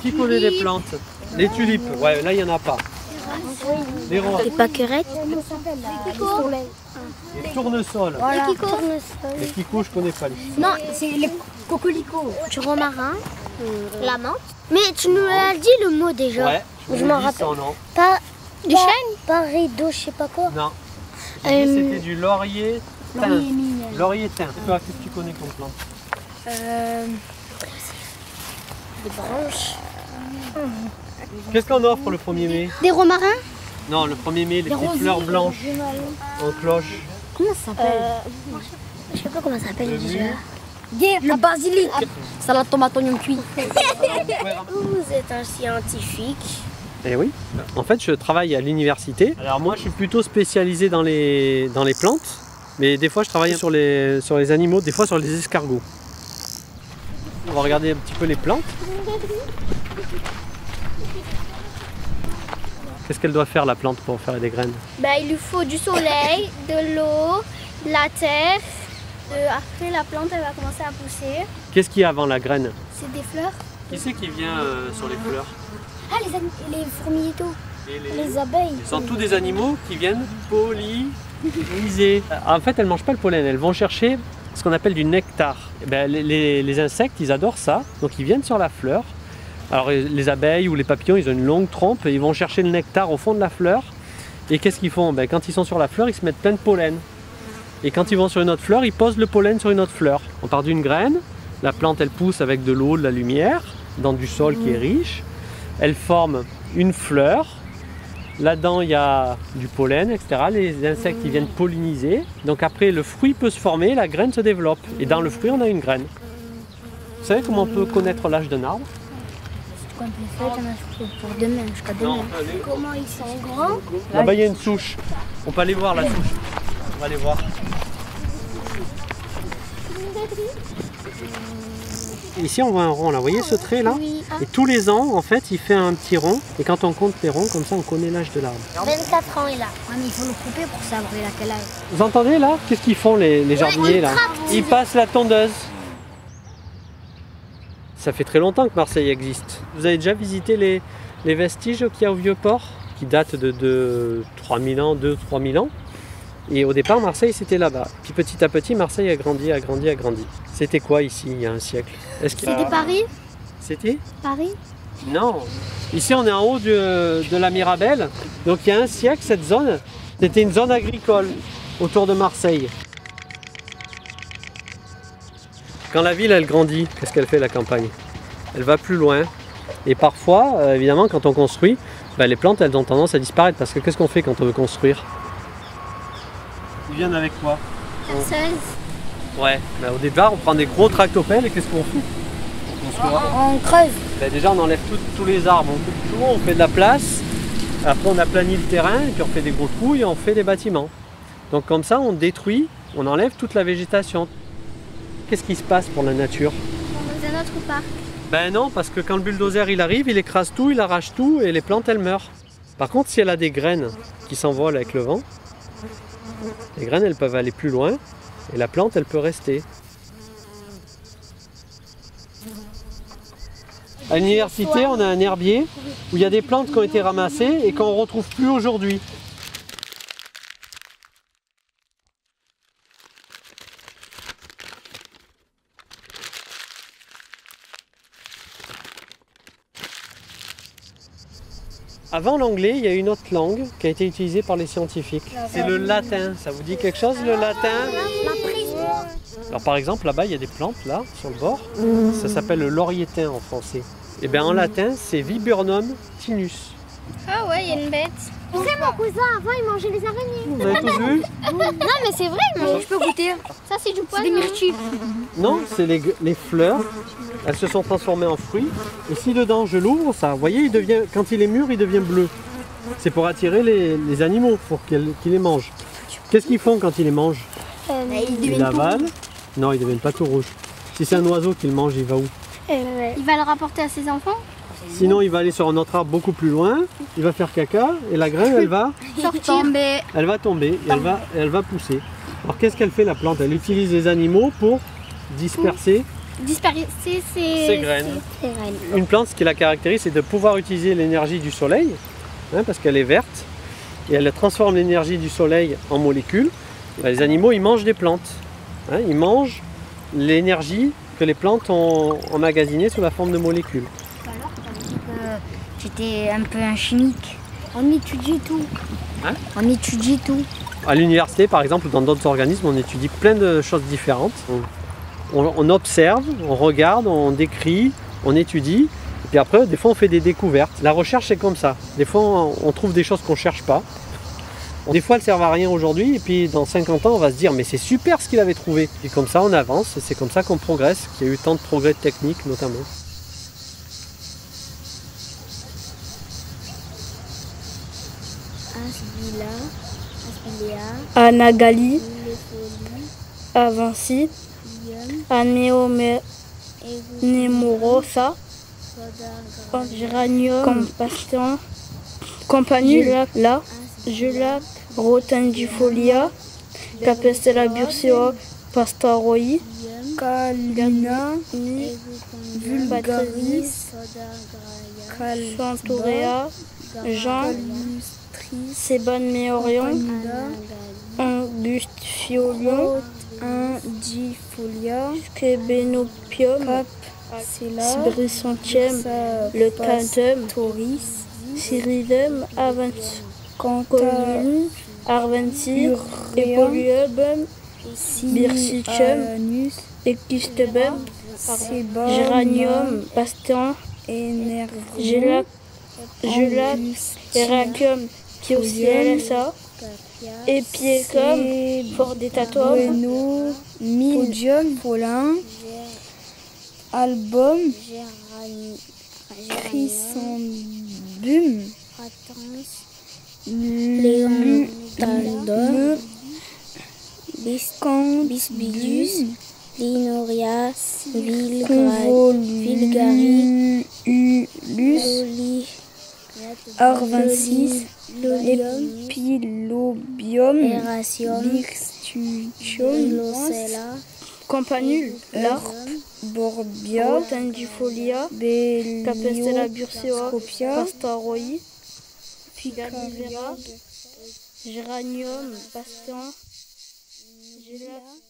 qui connaît des plantes? Les tulipes, ouais, là il n'y en a pas. Les roses. Les pâquerettes. Les tournesols. Voilà. Les kikos, je connais pas les. Non, c'est les cocolicots. Du romarin, la menthe. Mais tu nous as dit le mot déjà. Ouais, je m'en rappelle. Non. Pas du chêne. Pas rideau, je sais pas quoi. Non. C'était du laurier thym. Laurier thym. Et toi, qu'est-ce que tu connais comme plante? Des branches. Qu'est-ce qu'on offre le 1er mai? Des romarins. Non, le 1er mai, les petites fleurs blanches en cloche. Comment ça s'appelle? Je sais pas comment ça s'appelle déjà. Le basilic. Salade tomate oignon cuit. Vous êtes un scientifique. Eh oui. En fait, je travaille à l'université. Alors moi, je suis plutôt spécialisé dans les plantes. Mais des fois, je travaille sur les animaux, des fois sur les escargots. On va regarder un petit peu les plantes. Qu'est-ce qu'elle doit faire la plante pour faire des graines? Il lui faut du soleil, de l'eau, de la terre. Après la plante elle va commencer à pousser. Qu'est-ce qu'il y a avant la graine? C'est des fleurs. Qui c'est qui vient sur les fleurs? Ah les fourmiliers. Les abeilles. Ce sont tous des animaux qui viennent polliniser. En fait, elles ne mangent pas le pollen, elles vont chercher ce qu'on appelle du nectar. Les insectes, ils adorent ça, donc ils viennent sur la fleur. Alors les abeilles ou les papillons, ils ont une longue trompe et ils vont chercher le nectar au fond de la fleur. Et qu'est-ce qu'ils font? Quand ils sont sur la fleur, ils se mettent plein de pollen. Et quand ils vont sur une autre fleur, ils posent le pollen sur une autre fleur. On part d'une graine, la plante elle pousse avec de l'eau, de la lumière, dans du sol qui est riche. Elle forme une fleur. Là-dedans, il y a du pollen, etc. Les insectes ils viennent polliniser. Donc après, le fruit peut se former, la graine se développe. Et dans le fruit, on a une graine. Vous savez comment on peut connaître l'âge d'un arbre? Quand on fait pour demain, jusqu'à demain. Comment ils sont grands? Là-bas, il y a une souche. On peut aller voir la souche. On va aller voir. Ici, on voit un rond là. Vous voyez ce trait là? Oui. Et tous les ans, en fait, il fait un petit rond. Et quand on compte les ronds, comme ça, on connaît l'âge de l'arbre. 24 ans il a. Ouais, mais il faut le couper pour savoir il a quel âge. Vous entendez là? Qu'est-ce qu'ils font les jardiniers là? Ils passent la tondeuse. Ça fait très longtemps que Marseille existe. Vous avez déjà visité les vestiges qu'il y a au Vieux-Port, qui datent de 3000 ans, 2-3000 ans. Et au départ, Marseille, c'était là-bas. Puis petit à petit, Marseille a grandi, a grandi, a grandi. C'était quoi ici, il y a un siècle? C'était Paris? C'était? Paris? Non. Ici, on est en haut de la Mirabelle. Donc il y a un siècle, cette zone, c'était une zone agricole autour de Marseille. Quand la ville, elle grandit, qu'est-ce qu'elle fait la campagne? Elle va plus loin. Et parfois, évidemment, quand on construit, les plantes, elles ont tendance à disparaître. Parce que qu'est-ce qu'on fait quand on veut construire? Ils viennent avec quoi? Ouais, au départ, on prend des gros tractopelles et qu'est-ce qu'on fait? On creuse. Déjà, on enlève tous les arbres, on coupe tout, on fait de la place. Après, on aplanit le terrain et puis on fait des gros trous et on fait des bâtiments. Donc comme ça, on détruit, on enlève toute la végétation. Qu'est-ce qui se passe pour la nature? Dans un autre parc. Non, parce que quand le bulldozer il arrive, il écrase tout, il arrache tout et les plantes elles meurent. Par contre, si elle a des graines qui s'envolent avec le vent, les graines elles peuvent aller plus loin et la plante elle peut rester. À l'université, on a un herbier où il y a des plantes qui ont été ramassées et qu'on ne retrouve plus aujourd'hui. Avant l'anglais, il y a une autre langue qui a été utilisée par les scientifiques. C'est le latin. Ça vous dit quelque chose, le latin? Alors par exemple, là-bas, il y a des plantes, là, sur le bord. Ça s'appelle le laurier thym en français. Et bien en latin, c'est Viburnum tinus. Ah ouais, il y a une bête. Tu sais, mon cousin, avant, il mangeait les araignées. Vous avez tous vu? Non, mais c'est vrai, mais Je peux goûter. ça, c'est du poison. C'est des myrtilles. Non, c'est les fleurs. Elles se sont transformées en fruits. Et si dedans je l'ouvre, ça, vous voyez, quand il est mûr, il devient bleu. C'est pour attirer les animaux, pour qu'ils les mangent. Qu'est-ce qu'ils font quand ils les mangent? Ils l'avalent. Non, ils ne deviennent pas tout rouges. Si c'est un oiseau qui le mange, il va où? Il va le rapporter à ses enfants. Sinon, il va aller sur un autre arbre beaucoup plus loin, il va faire caca et la graine, elle va Tomber. tomber et elle va pousser. Alors qu'est-ce qu'elle fait la plante? Elle utilise les animaux pour disperser disperser Ces graines. Une plante, ce qui la caractérise, c'est de pouvoir utiliser l'énergie du soleil, hein, parce qu'elle est verte, et elle transforme l'énergie du soleil en molécules. Les animaux, ils mangent des plantes. Hein, ils mangent l'énergie que les plantes ont emmagasinée sous la forme de molécules. Alors, j'étais un peu un chimique. On étudie tout. Hein? On étudie tout. À l'université, par exemple, ou dans d'autres organismes, on étudie plein de choses différentes. On observe, on regarde, on décrit, on étudie. Et puis après, des fois, on fait des découvertes. La recherche, c'est comme ça. Des fois, on trouve des choses qu'on ne cherche pas. Des fois, elles ne servent à rien aujourd'hui. Et puis, dans 50 ans, on va se dire, mais c'est super ce qu'il avait trouvé. Et comme ça, on avance. Et c'est comme ça qu'on progresse, qu'il y a eu tant de progrès techniques, notamment. À Nagali, à Vinci, à Nemorosa, Géranium, Passion, Campanule, Gelac, Rotundifolia, Capestella bursea, Pastaroi, Calina, Vulgaris, Chantorea, Jean, Seban Meorion, Angustiolion, Indifolia, Skebenopium, Sbrissontium, le Tantum, Tauris, Cyrilum, Avanconum, Arventir, Epoluum, Birsitium, Ecustebum, Géranium, Pastan, Gelac, Heracum, Piocielsa, Epiecum, Fordetatum, Podium, Paulin, Album, Chrysambum, Léon, Taldum, Bisbidus, Linoria, Vilgari, Ulus, Arvensis, Epilobium, Bixtutium, Campanule, Larpe, Borbia, Rotundifolia, Capestella bursea, Pastaroi, Figalivera, Géranium, Pastan, Gelac.